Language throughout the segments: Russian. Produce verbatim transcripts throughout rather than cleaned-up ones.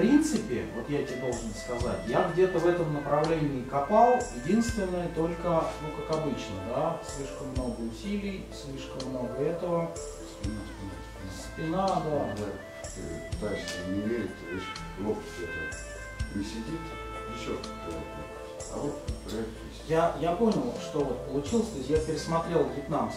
принципе, вот я тебе должен сказать, я где-то в этом направлении копал, единственное только, ну как обычно, да, слишком много усилий, слишком много этого. Спина, спина, спина. Спина, да. Когда ты пытаешься не верить, ты видишь, локоть это не сидит, еще а вот проект есть. Я, я понял, что вот получилось, то есть я пересмотрел вьетнамцев.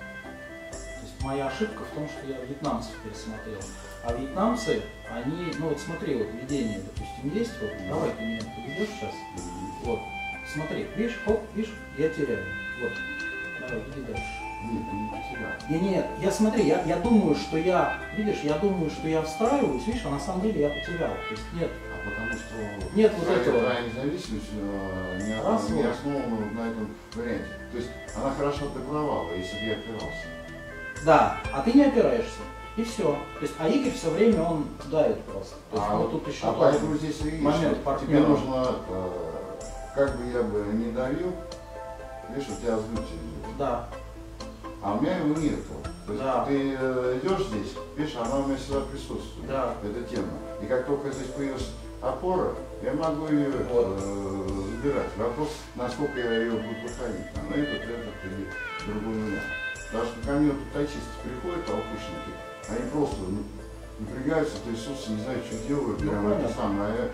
То есть моя ошибка в том, что я вьетнамцев пересмотрел. А вьетнамцы, они, ну вот смотри, вот видение, допустим, есть, вот, mm-hmm. давай ты меня поведешь сейчас, mm-hmm. вот, смотри, видишь, хоп, видишь, я теряю, вот, давай, иди дальше. Нет, ты не потерял. Нет, нет, я смотри, я, я думаю, что я, видишь, я думаю, что я встраиваюсь, видишь, а на самом деле я потерял, то есть нет. А потому что нет вот этого. Твоя независимость не, Раз, не вот. основана на этом варианте. То есть она хорошо доплывала, если бы я опирался. Да, а ты не опираешься. И все. То есть, а Игорь все время он давит просто. То есть, а ну, тут еще а поэтому здесь видишь, момент тебе нужно, э, как бы я бы не давил, видишь, у тебя сдутие идет. Да. А у меня его нету. То есть Да. ты э, идешь здесь, видишь, она у меня всегда присутствует. Да. Эта тема. И как только здесь появилась опора, я могу ее Вот. э, забирать. Вопрос, насколько я ее буду выходить. Но этот, этот или другой меня. Потому что ко мне вот тачисты приходят, толкушники, они просто ну, напрягаются, трясутся, не знаю, что делают, ну, прямо это самое. А я...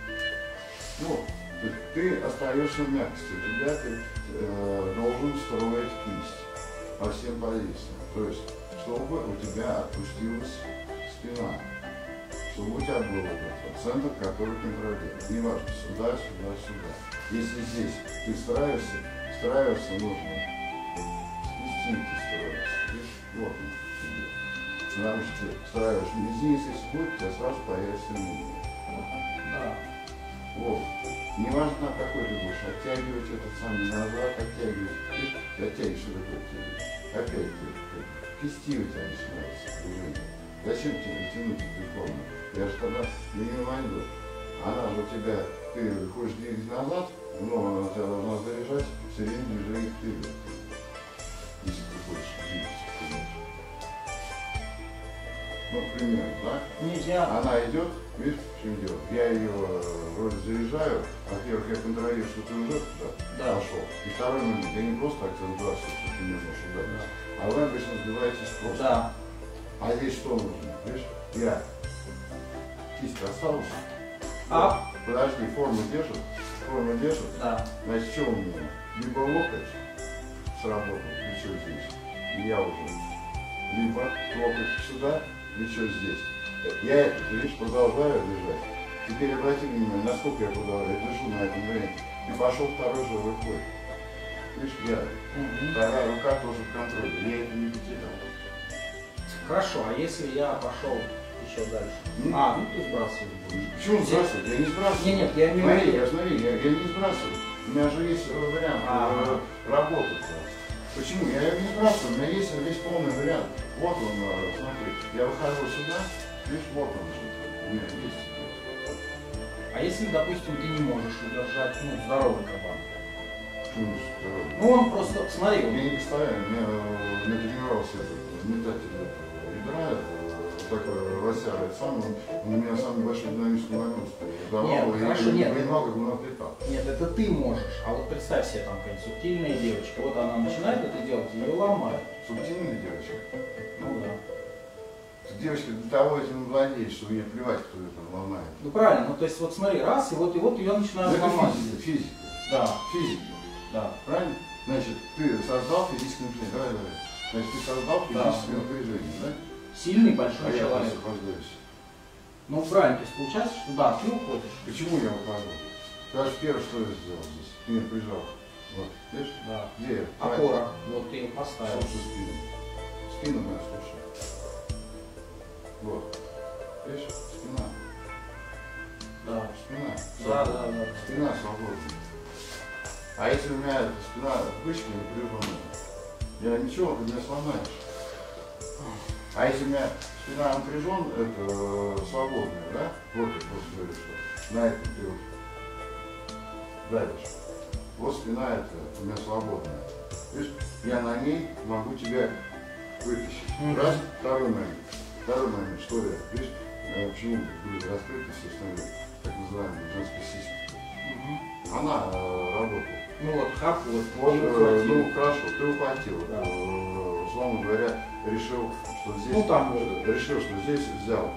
Вот. То есть ты остаешься в мягкости, у тебя ты э, должен строить кисть по всем позициям. То есть, чтобы у тебя отпустилась спина, чтобы у тебя был этот центр, который контролирует. Неважно, сюда, сюда, сюда. Если здесь ты стараешься, стараешься нужно спустить, стараешься. Вот он. Потому что ты стараешься мизинец, если будет, у тебя сразу появится мизинец. Да. Вот. Неважно, на какой ты будешь оттягивать этот самый назад, оттягивать. Ты оттягиваешь, что такое оттягивать. Опять ты, ты кисти у тебя начинается движение. Зачем тебе тянуть эту форму? Я же тогда не войду. Она у тебя, ты хочешь двигать назад, но она тебя должна заряжать все время движение вперед. Если ты хочешь двигаться вперед. Ну, к примеру, да? Нет, я... Она идет, видишь, в чем дело? Я ее вроде заряжаю, во-первых, я контролирую, что ты уже туда Да. пошел. И второй момент, я не просто акцентуацию, что ты не можешь ударить, а вы обычно сбиваетесь просто. Да. А здесь что нужно? Видишь, я кисть осталась. А? Подожди, форму держит, форму держит. Да. Значит, что у меня? Либо локоть сработал, плечо здесь, и я уже. Либо локоть сюда, плечо здесь. Я это, видишь, продолжаю держать. Теперь обрати внимание, насколько я продолжаю, я держу на этом варианте. И пошел второй же рукой. Видишь, я, Угу. вторая рука тоже в контроле, я это не потерял. Хорошо, а если я пошел еще дальше? Ну, а, ну ты сбрасываешь будешь. Почему сбрасывать? Я не сбрасываю. Нет, нет, я имею в Смотри, виду. я, смотри, я, я не сбрасываю. У меня же есть вариант Ага. э, работать. Почему? Я его не сбрасываю, у меня есть весь полный вариант. Вот он, э, смотри, я выхожу сюда, видишь, вот он же, у меня есть. А если, допустим, ты не можешь удержать, ну, здоровый кабан? Почему здоровый? Ну, он просто, смотри, Я он... не представляю, мне э, натренировался этот метатель этого ядра, э, такой лосярый сам, он, он у меня самый большой динамический нагрузку давал, Нет, и хорошо, я нет. не понимал, как он отлетал. Нет, это ты можешь. А вот представь себе, там какая-нибудь субтильная девочка, вот она начинает это делать, ее ломает. Субтильная девочка. Ну да. Девочка для того этим владеет, что ей плевать, кто это ломает. Ну правильно, ну то есть вот смотри, раз, и вот, и вот ее начинают Это ломать. физика, физика. Да, Физика. да. Правильно? Значит, ты создал физическое напряжение. Давай, давай. Значит, ты создал физическое Да. напряжение, да? Сильный А большой я человек. освобождаюсь. Ну правильно, то есть получается, что да, ты уходишь. Почему я выхожу? Даже первое, что я сделал здесь. Ты меня прижал. Вот. Видишь? Да. Где я? Опора. Вот ты ее поставил. Слушай спину. Спину мою слушай. Вот. Видишь? Спина. Да. Спина. Да, да, да. Спина свободна. А если у меня эта спина бычка напряженная, я ничего, ты меня сломаешь. А если у меня спина напряжен, это э, свободная, да? Вот я просто говорю, что на этом ты вот давишь. Вот спина это у меня свободная. Видишь, я на ней могу тебя вытащить. Мгм. Раз, второй момент. Второй момент, что я, видишь, э, почему были раскрыты все остальные, так называемые женские сиськи. Угу. Она э, работала. Ну вот, как вот, Вот, и э, ухватил. ну хорошо, ты ухватил. Да. Э, условно говоря, решил, что здесь, Ну, там, э, решил, что здесь взял.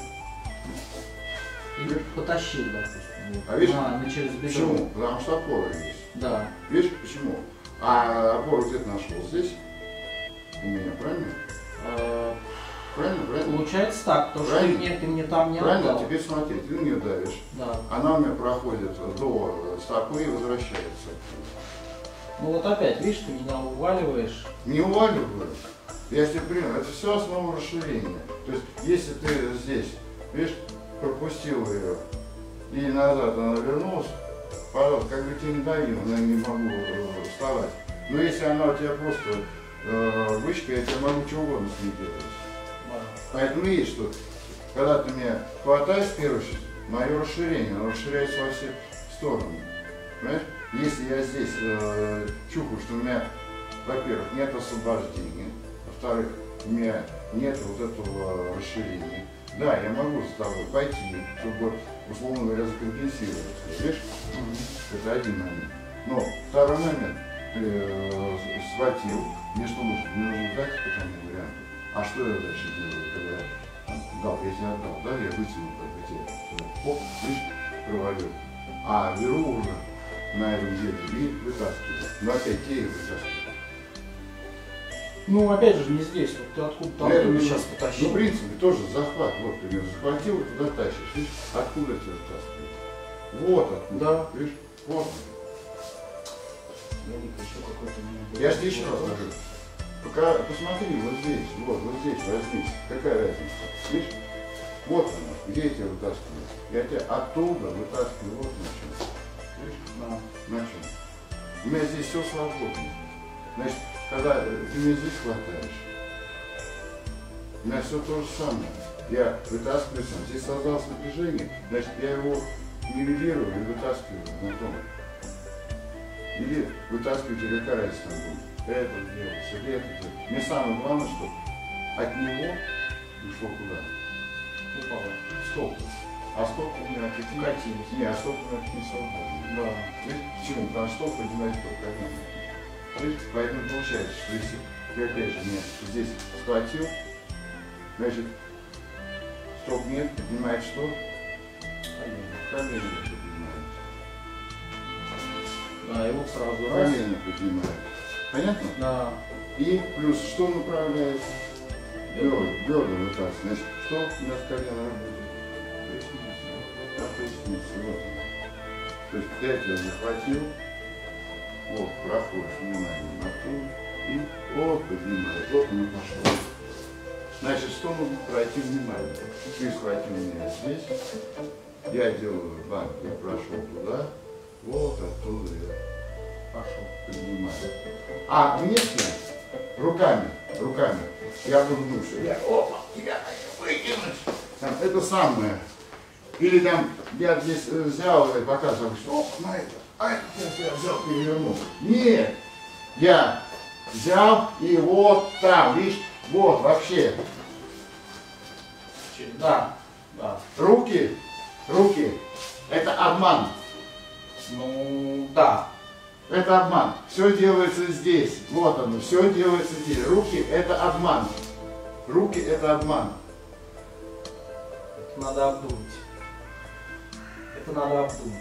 Или потащил, допустим. Вот. А видишь, на, на через бедро. Почему? Потому что опора есть. Да. Видишь, почему? А опору где ты нашел? Здесь? У меня, правильно? Э, Правильно, правильно? Получается так, то, что ты Правильно? мне, ты мне там не Правильно, отдал. теперь смотри, ты на нее давишь. Да. Она у меня проходит до стопы и возвращается. Ну вот опять, видишь, ты меня уваливаешь. Не уваливаю. Я тебе пример. Это все основа расширения. То есть, если ты здесь, видишь, пропустил ее и назад она вернулась, пожалуйста, как бы тебе не давил, я не могу э, вставать. Но если она у тебя просто э, вышка, я тебе могу чего угодно с ней делать. Да. Поэтому видишь, что когда ты меня хватаешь в первую очередь, мое расширение, оно расширяется во все стороны. Понимаешь? Если я здесь э, чухаю, что у меня, во-первых, нет освобождения, во-вторых, у меня нет вот этого расширения. Да, я могу с тобой пойти, чтобы, условно говоря, закомпенсировать. Видишь? Mm-hmm. Это один момент. Но второй момент, ты э, схватил, мне что нужно? Мне нужно дать по тому варианту. А что я дальше делаю, когда я дал, я тебе отдал, да, я вытянул как бы тебе, оп, видишь, провалил. А беру уже на этом деле и вытаскиваю. Но опять те и вытаскиваю. Ну опять же не здесь, вот ты откуда там ты меня сейчас потащил. Ну, в принципе, тоже захват. Вот ты меня захватил и туда тащишь. Видишь, откуда тебя вытаскивают? Вот откуда. Да. Видишь, вот. Еще какой-то у меня Я же тебе еще раз говорю. Пока, посмотри, вот здесь, вот, вот здесь, возьмись. Какая разница? Видишь? Вот она, где я тебя вытаскиваю. Я тебя оттуда вытаскиваю, вот на чем. Видишь? Да. На чем? У меня здесь все свободно. Значит, когда ты меня здесь хватаешь, у меня все то же самое. Я вытаскиваю сам. Здесь создалось напряжение, значит, я его нивелирую и вытаскиваю на том. Или вытаскиваете, какая разница там будет. Это делается, или это делается. Мне самое главное, что от него ушло куда? Упало. Стопы. А стопы у меня какие? Катились. Не, а стопы у меня не свободны. Да. Видишь, почему? Потому что стопы одинаково, конечно. Видишь, поэтому получается, что если ты опять же меня здесь схватил, значит, стоп нет, поднимает что? Колено поднимает. Да, и вот сразу раз. Колено поднимает. Понятно? Да. И плюс что направляет? Бедра. Бедра вытаскивает. Значит, что у нас колено работает? Поясница. А поясница, вот она. То есть я тебя захватил, вот, проходишь внимание на ту, и вот поднимает, вот он пошел. Значит, что нужно пройти внимание? Ты схватил меня здесь, я делаю банк, я прошел туда, вот оттуда я Пошел. поднимаю. А вместе, руками, руками, я буду думать, что я, опа, я выкинуть. Там, это самое. Или там, я здесь взял и показывал, что, оп, на это, а это я взял, перевернул. Нет, я взял и вот там, видишь, вот вообще. Да. Да. Руки, руки, это обман. Ну, да. Это обман. Все делается здесь. Вот оно, все делается здесь. Руки это обман. Руки это обман. Это надо обдумать. Это надо обдумать.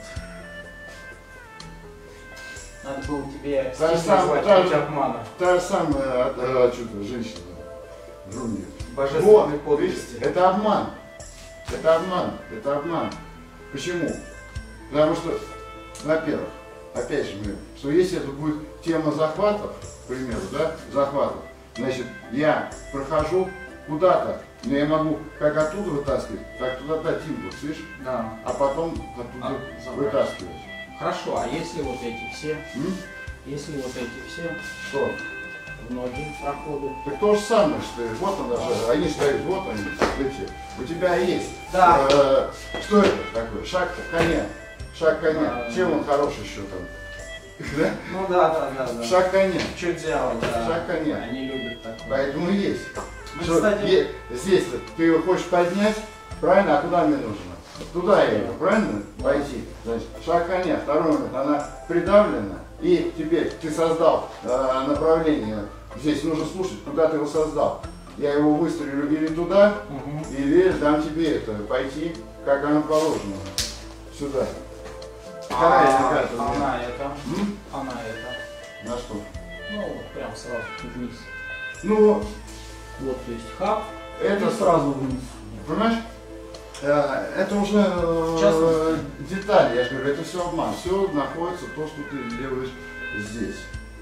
Надо было тебе Та же самая, назвать та путь же- обмана. Та же самая а, что-то женщина. Жунья. Божественной Вот, подлости. видишь, это обман. Это обман. Это обман. Почему? Потому что, во-первых, опять же, мы, что если это будет тема захватов, к примеру, да, захватов, значит, я прохожу куда-то, но я могу как оттуда вытаскивать, так туда дать импульс, видишь, Да. а потом оттуда А, забрать. вытаскивать. Хорошо, а если вот эти все, М? если вот эти все, Что? в ноги проходы. Так то же самое, что и вот он даже, они стоят, вот они, эти. У тебя есть. Да. Э, что это такое? Шаг коня. Шаг коня. А, Чем он хорош еще там? Да? Ну да, да, да, да. Шаг коня. Чуть делать, да. Шаг коня. Они любят такое. Поэтому есть. Мы, Что кстати, е- здесь ты его хочешь поднять, Правильно? А куда мне нужно? Туда я иду, правильно? Пойти. Значит, шаг коня, второй момент, она придавлена, и теперь ты создал э, направление. Здесь нужно слушать, куда ты его создал. Я его выстрелю или туда, угу. или дам тебе это, пойти, как оно положено. Сюда. А, а она это? М? Она это? На что? Ну, вот прям сразу вниз. Ну, вот, то есть хап, это сразу вниз. Понимаешь? Это уже э, детали, я же говорю, это все обман. Все находится то, что ты делаешь здесь.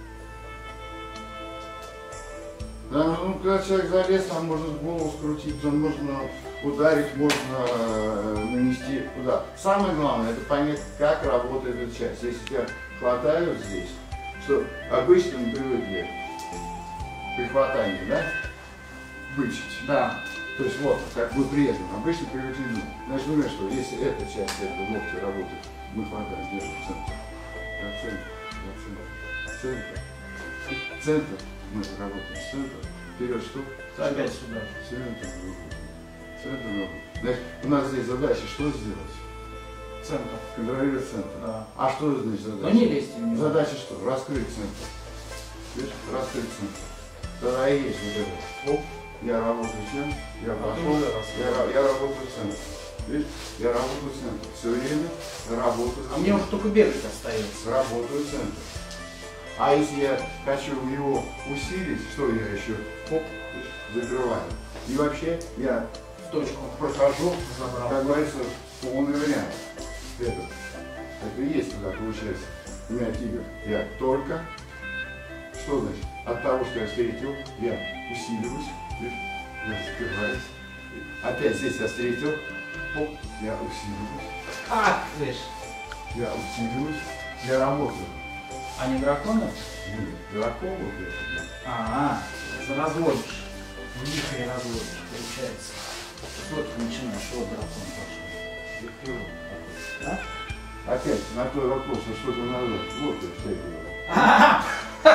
Потому что, ну, когда человек залез, там можно голову скрутить, там можно ударить, можно э, нанести туда. Самое главное, это понять, как работает эта часть. Если тебя хватают здесь, что обычно мы привыкли при хватании, да, бычить. Да. То есть вот, как бы прежним, обычно привыкли. Значит, думаю, что если эта часть этого локтя работает, мы хватаем, держим в центре. За центр, за центр, центр, центр, мы работаем, центр, вперед, что? Опять сюда. Центр, центр, значит, у нас здесь задача что сделать? Центр. Контролировать центр. Да. А что значит задача? Но не лезьте в него. Задача что? Раскрыть центр. Видишь? Раскрыть центр. Тогда и есть вот это. Оп. Я работаю чем? Я пошел, я, я работаю центр. Видишь? Я работаю центр. Все время работаю центр. А мне уже только бегать остается. Работаю центр. А если я хочу его усилить, что я еще? Оп, закрываю. И вообще я в точку прохожу, забрал. Как говорится, полный вариант. Это, это и есть тогда получается. У меня тигр. Я только, что значит? От того, что я встретил, я усиливаюсь. Я закрываюсь. Опять здесь я встретил. Оп, я усиливаюсь. А, видишь? Я усиливаюсь. Я работаю. А не драконы? Нет, драконы. А, а, разводишь. Вихрь разводишь, получается. Что ты начинаешь? Вот дракон пошел. Да? Опять на твой вопрос, а что ты назад? Вот я втягиваю.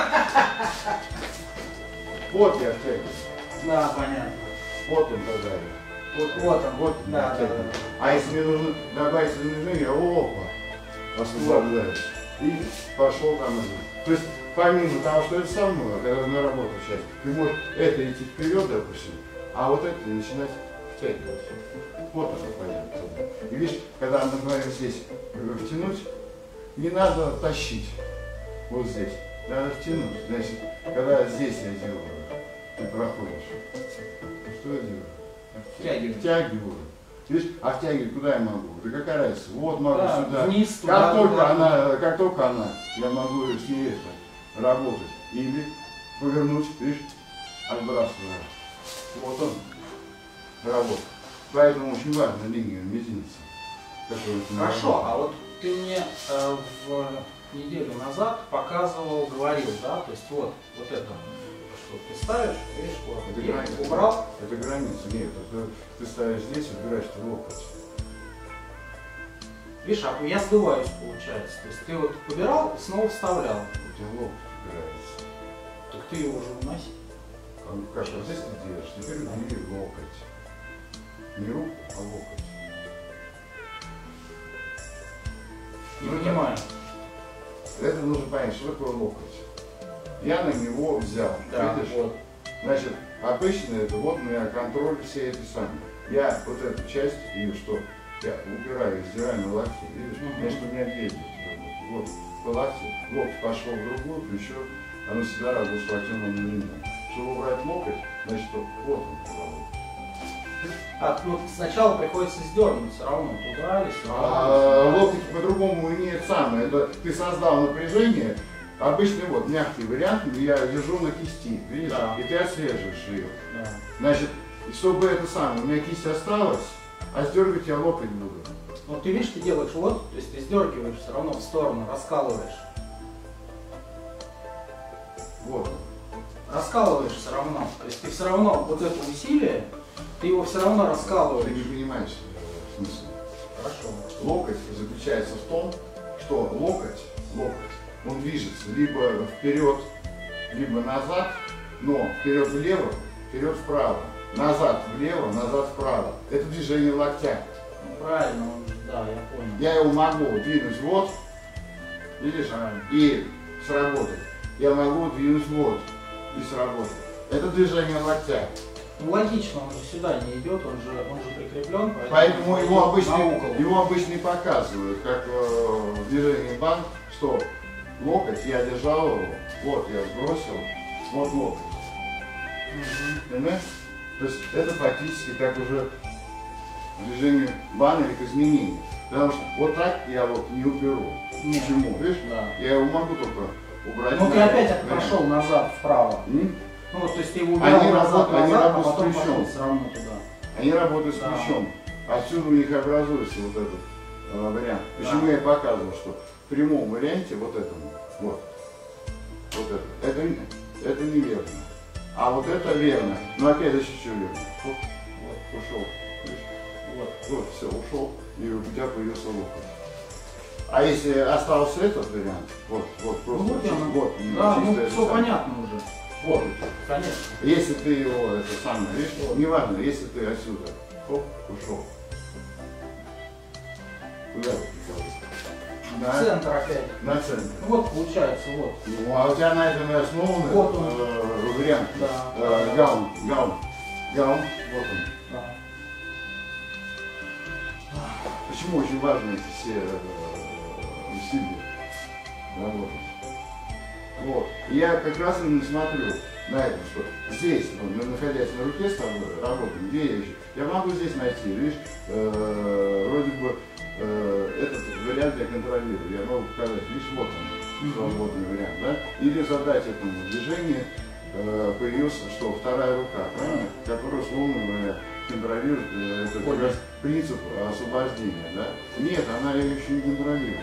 Вот я втягиваю. Да, понятно. Вот он тогда. Вот, вот он. Вот, да, да, да. А если мне нужно добавить движение, опа, освобождаюсь. И пошел там. То есть, помимо того, что это со мной, когда на работу сейчас, ты можешь это идти вперед, допустим, а вот это начинать втягиваться. Вот это понятно. И видишь, когда, например, здесь втянуть, не надо тащить. Вот здесь. Надо втянуть. Значит, когда здесь я делаю, ты проходишь. Что я делаю? Втягиваю. Втягиваю. Видишь, а втягивать куда я могу? Да какая разница? Вот могу да, сюда. Вниз, как, туда, только туда. она, как только она, я могу с ней это, работать. Или повернуть, видишь, отбрасывая. Вот он, работа. Поэтому очень важна линия мизинца. Хорошо, а вот ты мне э, в неделю назад показывал, говорил, да, то есть вот, вот это. Что ты ставишь, видишь, вот, это и граница. убрал. Это граница, нет, это ты ставишь здесь, убираешь ты локоть. Видишь, а я сдуваюсь, получается. То есть ты вот убирал, снова вставлял. У тебя локоть убирается. Так ты его уже уноси. Как, как вот здесь ты делаешь, теперь убери локоть. Не руку, а локоть. Не ну, понимаю. Это нужно понять, что такое локоть. Я на него взял, да, видишь? Вот. Значит, обычно это вот у меня контроль все эти самые. Я вот эту часть, или что, я убираю, издираю на локти, видишь? Uh-huh. Значит, у меня две идут. Вот, по локти, локоть пошел в другую, плечо, оно всегда работает с локтем на меня. Чтобы убрать локоть, значит, вот он работает. А, ну, сначала приходится сдернуть все равно туда или сюда. А, локоть по-другому не самое. Это ты создал напряжение. Обычный вот мягкий вариант, я держу на кисти, видишь? Да. И ты отслеживаешь ее. Да. Значит, чтобы это самое, у меня кисть осталась, а сдергивать я локоть буду. Ну ты видишь, ты делаешь вот, то есть ты сдергиваешь все равно в сторону, раскалываешь. Вот. Раскалываешь все равно. То есть ты все равно вот это усилие, ты его все равно раскалываешь. Ты не понимаешь смысл. Хорошо. Локоть заключается в том, что локоть, локоть, он движется либо вперед, либо назад, но вперед влево, вперед вправо. назад влево, назад вправо. Это движение локтя. Ну, правильно, он, да, я понял. Я его могу двинуть вот, видишь, Правильно. и сработать. Я могу двинуть вот и сработать. Это движение локтя. Ну, логично, он же сюда не идет, он же, он же прикреплен, поэтому, Поэтому его обычно, на угол. его обычно и показывают, как э, в движении банк, что локоть, я держал его, вот я сбросил, вот локоть. Мгм. Понимаешь? То есть это практически как уже движение бана или к изменению. Потому что вот так я вот не уберу. Нет. Почему? Видишь? Да. Я его могу только убрать. Ну ты на- опять на- прошел назад, вправо. М? Ну вот, то есть ты его убрал Они назад, работают- они назад, а работают с потом плечом. пошел все равно туда. Они работают с Да. плечом. Отсюда у них образуется вот этот э, вариант. Почему Да. я показывал, что в прямом варианте вот этому, вот, вот это, это, это неверно. А вот это верно. Но опять же чуть-чуть верно. Вот, вот, ушел. Видишь? Вот, вот, все, ушел, и у тебя появился локоть. А если остался этот вариант, вот, вот, Ну просто вот чисто- оно. вот, Да, ну чисто это все самое. понятно уже. Вот у тебя. Конечно. Если ты его, это самое, видишь, неважно, если ты отсюда, оп, ушел. Куда ты В На, центр опять. на центр. Ну вот получается, вот. Ну, а у тебя на этом и основан Вот он. э, вариант. Да. Э, гаун, гаун, гаун, вот он. Да. Почему очень важно эти все э, усилия работать? Вот. И я как раз именно смотрю на это, что здесь, ну, находясь на руке с тобой, работаем, где я еще? Я могу здесь найти, видишь, э, вроде бы э, этот вариант я контролирую. Я могу показать, видишь, вот он, свободный вариант, да? Или задать этому движению, э, появился, что вторая рука, правильно? Которая, условно говоря, контролирует э, этот как раз принцип освобождения, да? Нет, она ее еще не контролирует.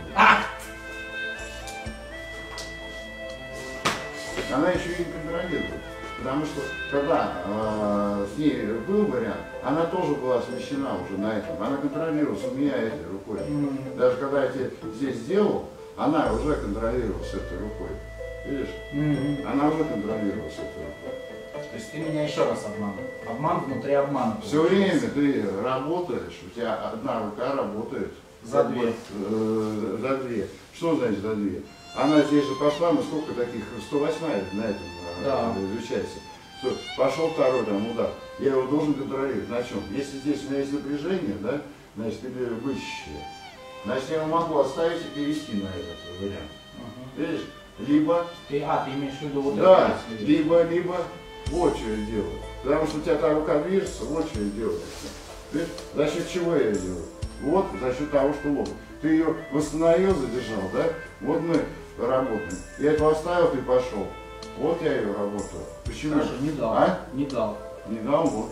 Она еще и не контролирует. Потому что, когда э, с ней был вариант, она тоже была смещена уже на этом. Она контролировалась у меня этой рукой. Мгм. Даже когда я тебе здесь сделал, она уже контролировалась этой рукой. Видишь? Мгм. Она уже контролировалась этой рукой. То есть ты меня еще раз обманул. Обман внутри обмана. Все время ты работаешь, у тебя одна рука работает. За как две. бы, э, за две. Что значит за две? Она здесь же пошла, ну сколько таких, сто восьмая на этом э, Да. изучается. Всё, пошел второй там удар. Я его должен контролировать. На чем? Если здесь у меня есть напряжение, да, значит, или вычищение. Значит, я его могу оставить и перевести на этот вариант. Мгм. Видишь? Либо, Ты, а, ты имеешь в виду вот да, это? если- либо, либо, вот что я делаю. Потому что у тебя та рука движется, вот что я делаю. Видишь? За счет чего я делаю? Вот за счет того, что локоть. Ты ее восстановил, задержал, да? Вот мы работаем. Я это оставил, ты пошел. Вот я ее работаю. Почему? Хорошо, не дал. А? Не дал. Не дал, вот.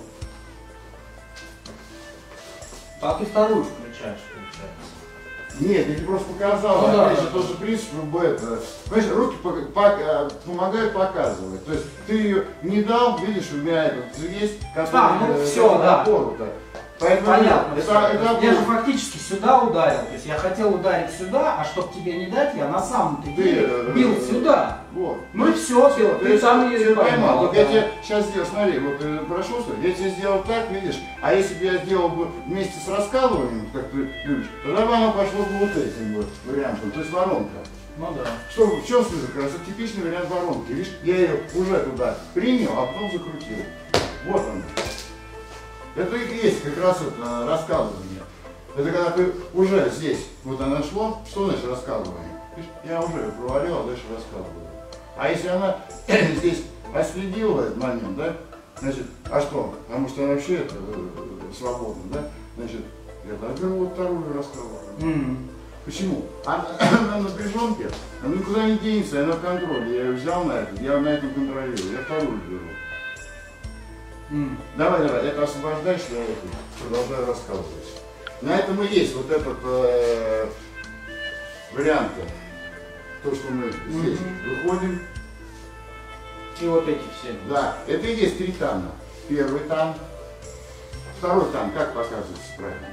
А ты вторую включаешь, получается. Нет, я тебе просто показал, Ну да, опять да, же, да. тот же принцип, чтобы это. Понимаешь, руки пок- пок- э, помогают показывать. То есть ты ее не дал, видишь, у меня этот есть, который А, ну э, всё, это да. опору-то. Поэтому Понятно. это, всё. это То есть опору. я же фактически сюда ударил. То есть я хотел ударить сюда, а чтобы тебе не дать, я на самом-то Ты, деле э, бил э, сюда. Вот. Ну и все, ты, ты там ее и поймал. поймал. Вот я да. тебе сейчас сделал, смотри, вот э, прошел, что я тебе сделал так, видишь, а если бы я сделал бы вместе с раскалыванием, как ты любишь, тогда бы оно пошло бы вот этим вот вариантом, то есть воронка. Ну да. Что, в чем смысл? Как раз это типичный вариант воронки. Видишь, я ее уже туда принял, а потом закрутил. Вот он. Это и есть как раз вот а, раскалывание. Это когда ты уже здесь, вот оно шло, что значит раскалывание? Видишь, я уже ее провалил, а дальше раскалываю. А если она здесь отследила этот момент, да, значит, а что? Потому что она вообще это, э, свободна, да? Значит, я так беру вот вторую раскалываю. М. Почему? Она, она на напряженке, она никуда не денется, она в контроле. Я ее взял на это, я на этом контролирую, я вторую беру. М. Давай, давай, это освобождаешь, я это продолжаю раскалывать. На этом и есть вот этот э, вариант. То, что мы здесь Мгм. выходим. И вот эти все. Да, это и есть три тана. Первый тан, второй тан, как показывается правильно?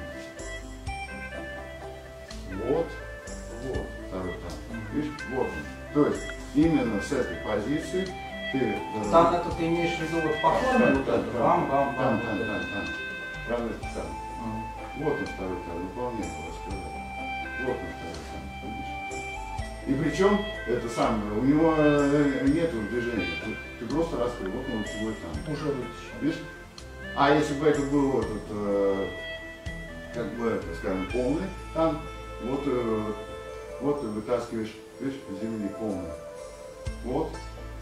Вот, вот второй тан. Видишь, вот он. То есть именно с этой позиции ты... э, Тан это ты имеешь в виду вот по форме вот это? Бам, бам, Там, бам. там, вот там, это. там. Правда, там. Ага. Вот он второй там, выполняет, рассказать. Вот он второй там, видишь? И причем, это самое, у него э, нету движения. Ты, ты просто раскрыл, вот он свой там. Уже вытащил. Видишь? А если бы это был вот этот, э, как бы, это, скажем, полный там, вот, э, вот ты вытаскиваешь, видишь, с земли полный. Вот.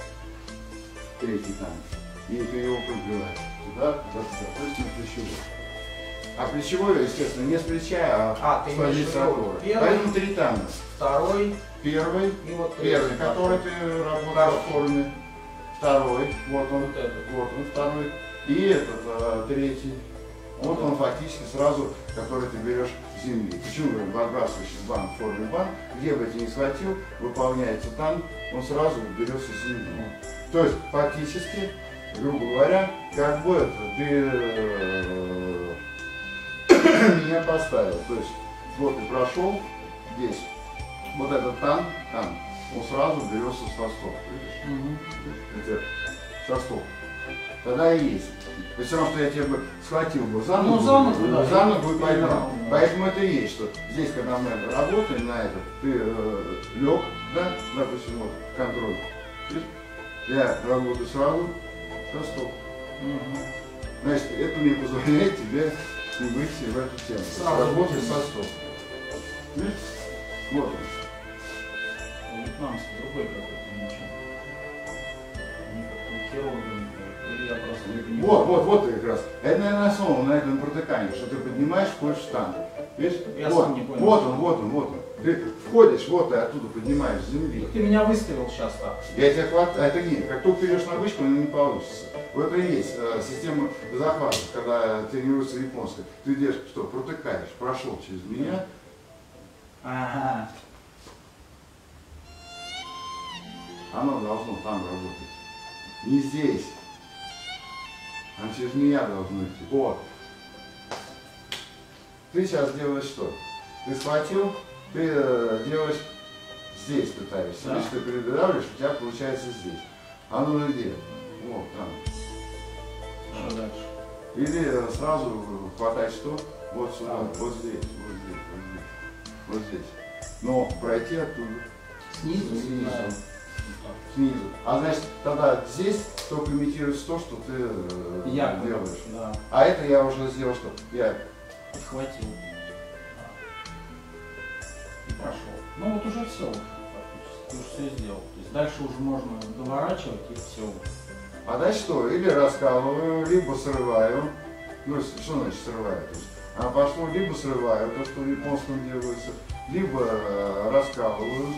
Третий там. И ты его пробиваешь. Туда, туда, туда. То есть на плечевой. А плечевой, естественно, не с плеча, а, А, ты с имеешь в позиции виду опоры. первый, Поэтому три танка. второй Первый, и вот первый, третий. который ты работаешь в форме. Второй, вот он, Вот этот. вот он второй. И этот, а, третий. Вот он фактически сразу, который ты берешь с земли. Почему говорю, подбрасываешь банк в форме банк, где бы ты ни схватил, выполняется танк, он сразу берется с земли. То есть фактически, грубо говоря, как бы это ты э, меня поставил. То есть вот ты прошел здесь, вот этот танк, танк, он сразу берется со стоп. Видишь? Угу. Это со стоп. Тогда и есть. То есть все равно, что я тебя бы схватил бы за ногу, Ну, за ногу, да. за ногу и поймал. Да. Поэтому это и есть, что здесь, когда мы работаем на это, ты э, лег, да, допустим, вот, контроль. Видишь? Я работаю сразу со стоп. Угу. Значит, это мне позволяет тебе не выйти в эту тему. Сразу Работать выйти. со стоп. Видишь? Вот он. У вьетнамцев другой какой-то ничего. Они как-то хирургами. Или я просто не понимаю. Вот, вот, вот как раз. Это, наверное, основано на этом протыкании, что ты поднимаешь, входишь в штангу. Видишь? Я вот, сам не понял. вот он, вот он, вот он. Ты входишь, вот ты оттуда поднимаешь с земли. Ты меня выставил сейчас так. Я тебя хватаю, а это не, как только ты идешь на вышку, оно не получится. Вот это и есть э, система захвата, когда тренируется японская. Ты идешь, что, протыкаешь, прошел через меня. Ага. Оно должно там работать. Не здесь. Оно через меня должно идти. Вот. Ты сейчас делаешь что? Ты схватил, ты э, делаешь здесь пытаешься. Да. Видишь, ты передавливаешь, у тебя получается здесь. А ну где? Вот там. Что дальше? Или э, сразу хватать что? Вот сюда, А. вот здесь, вот здесь, вот здесь. Вот здесь. Но пройти оттуда. Снизу? Снизу. Да. Снизу. А значит, тогда здесь только имитируется то, что ты э, Я делаешь. Да. А это я уже сделал что? Я Подхватил. И прошел. Ну вот уже все фактически. Ты уже все сделал. То есть дальше уже можно доворачивать и все. А дальше что? Или раскалываю, либо срываю. Ну, что значит срываю? То есть, а пошло, либо срываю, то, что в японском делается, либо э, раскалываю.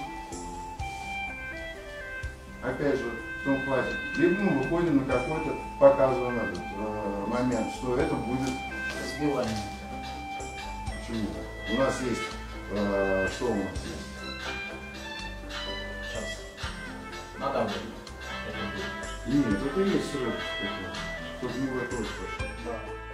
Опять же, в том хватит. Либо мы выходим на какой-то показываем этот э, момент, что это будет. Сбивание. Почему? У нас есть, э, что у нас есть? Сейчас. Надо будет. Нет, это и есть срыв. Чтобы не готовить. Да.